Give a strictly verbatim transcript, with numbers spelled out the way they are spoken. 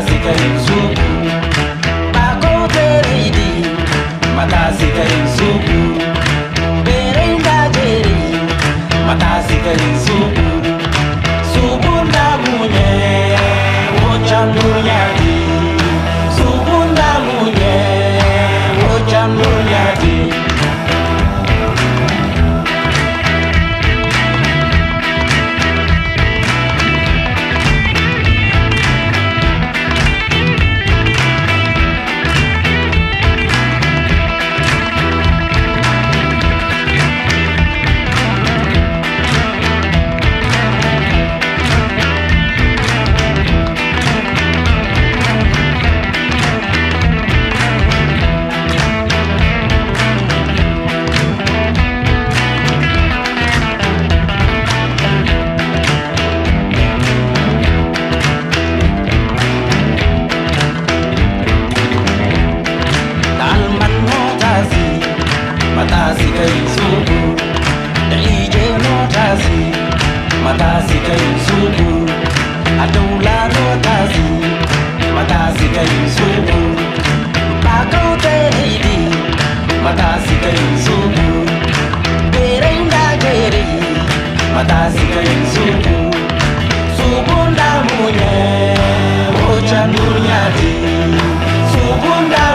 matasika insuku bakoteridi matasika insuku berenda jeri matasika insuku subunda munye ochanunyadi subunda munye ochanunyadi matasika insuku daije notazi matasika insuku adula notazi matasika insuku bakoteridi matasika insuku berenda jeri matasika insuku subunda munye ochanunyadi subunda